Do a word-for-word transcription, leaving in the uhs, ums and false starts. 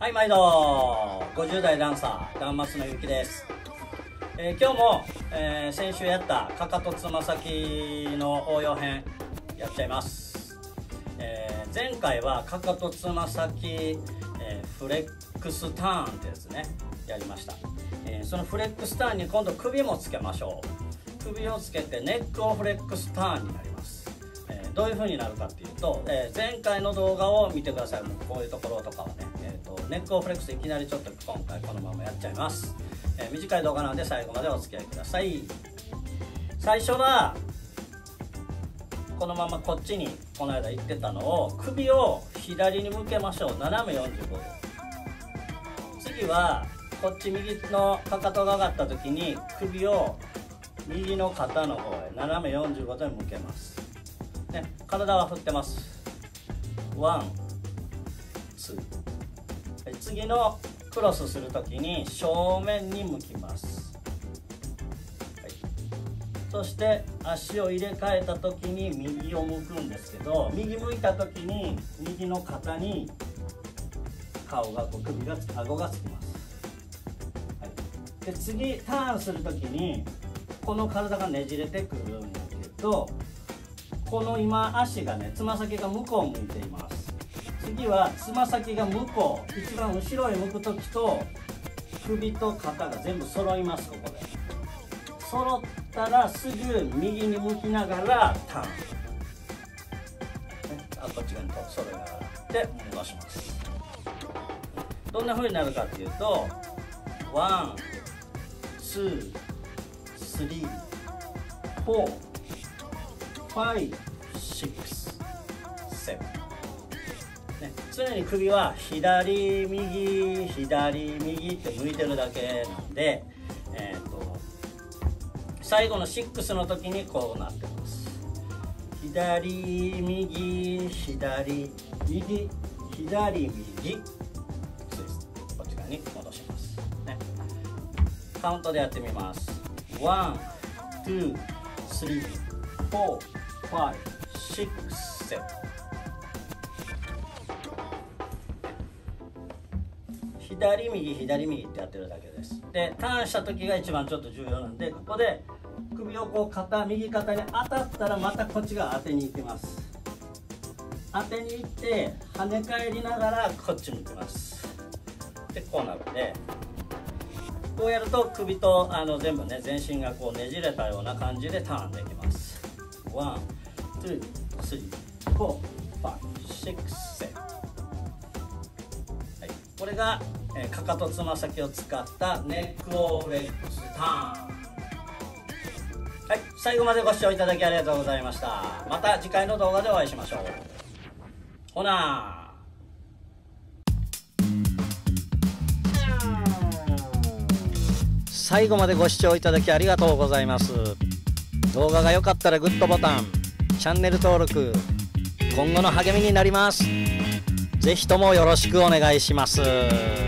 はい、毎度ごじゅう代ダンサーダンマスのゆきです。えー、今日も、えー、先週やったかかとつま先の応用編やっちゃいます。えー、前回はかかとつま先、えー、フレックスターンってやつねやりました。えー、そのフレックスターンに今度首もつけましょう。首をつけてネックオフレックスターンになります。えー、どういう風になるかっていうと、えー、前回の動画を見てください。もうこういうところとかはね、えー、とネックオフフレックスいきなりちょっと今回このままやっちゃいます。えー、短い動画なので最後までお付き合いください。最初はこのままこっちにこの間言ってたのを首を左に向けましょう。斜めよんじゅうごど。次はこっち右のかかとが上がった時に首を右の肩の方へ斜めよんじゅうごどに向けます、ね、体は振ってます。ワンツー、次のクロスする時に正面に向きます、はい、そして足を入れ替えた時に右を向くんですけど、右向いた時に右の肩に顔がこう首がつ顎がつきます、はい、で次ターンする時にこの体がねじれてくるんだけど、この今足がねつま先が向こう向いています。次はつま先が向こう一番後ろへ向く時と首と肩が全部揃います。ここで揃ったらすぐ右に向きながらターン、ね、あこっち側に揃えながらで戻します。どんな風になるかっていうとワンツースリーフォーファイブシックスセブン、ね、常に首は左右左右って向いてるだけなんで、えー、と最後のシックスの時にこうなってます。左右左右左右、こっち側に戻します、ね、カウントでやってみます。ワン、ツー、スリー、フォー、ファイブ、シックス、セブン。左右左右ってやってるだけです。でターンした時が一番ちょっと重要なんで、ここで首をこう肩右肩に当たったらまたこっち側当てに行きます。当てに行って跳ね返りながらこっち向きます。でこうなるんで、こうやると首とあの全部ね全身がこうねじれたような感じでターンできます。ワン、ツー、スリー、フォー、ファイブ、シックス、セブン。はい、これが、えー、かかとつま先を使ったネックオフレックスターン。はい、最後までご視聴いただきありがとうございました。また次回の動画でお会いしましょう。ほなー。最後までご視聴いただきありがとうございます。動画が良かったらグッドボタン、チャンネル登録、今後の励みになります。ぜひともよろしくお願いします。